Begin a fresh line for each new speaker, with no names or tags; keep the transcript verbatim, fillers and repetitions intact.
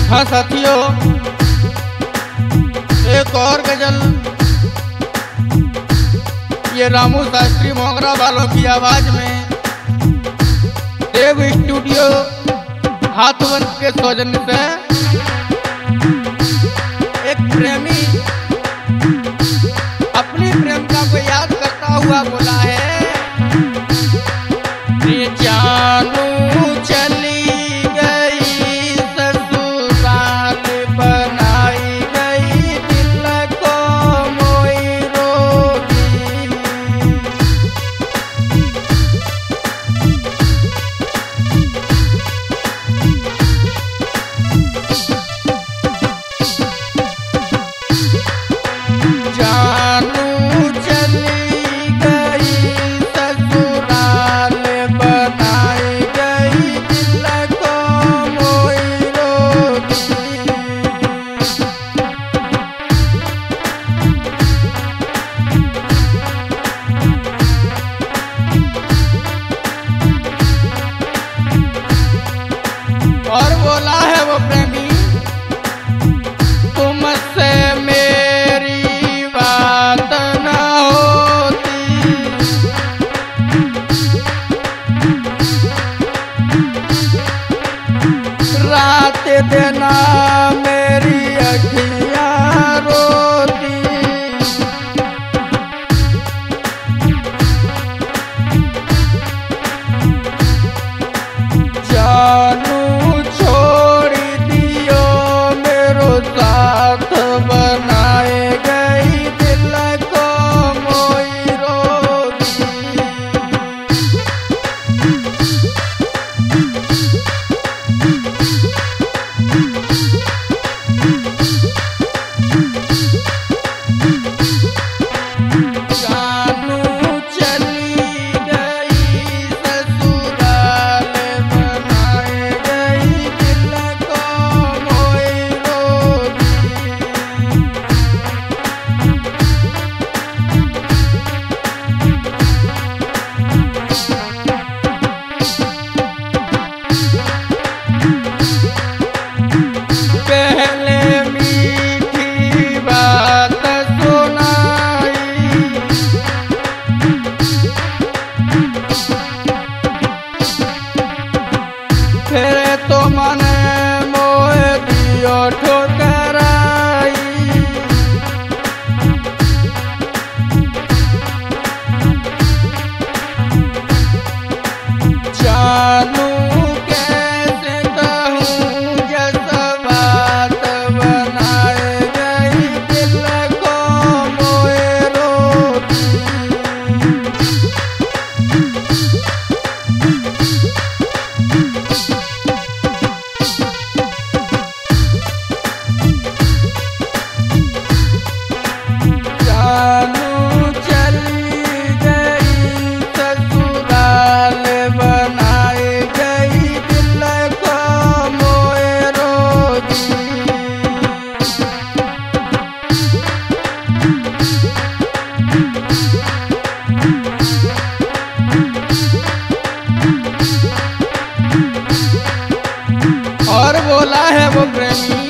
हाँ साथियों, एक और गजल ये रामू शास्त्री मोगरा वालों की आवाज में देव स्टूडियो हाथवंत के सौजन्य से एक प्रेमी अपनी प्रेमिका को याद करता हुआ बोला है, जानू चली गई ससुराल बनाई गई दिल को मोई रोगी। जानू और बोला है वो प्रेमी, तुमसे मेरी बात न होती, रात देना मेरी अखियाँ रोती। जानू साथ बनाए गई दिल को मोई रोगी। जानू चली गई ससुराल बनाए गई दिल को मोई रोगी। पहले मीठी बात सुनाई, फिर तो मन मोह दियो ठुकराई। जानू कैसे कहूँ जस बात बनाए गई दिल को मोए रोगी। जानू चली गई ससुराल बनाए गई दिल को मोए रोगी। और बोला है वो प्रेमी,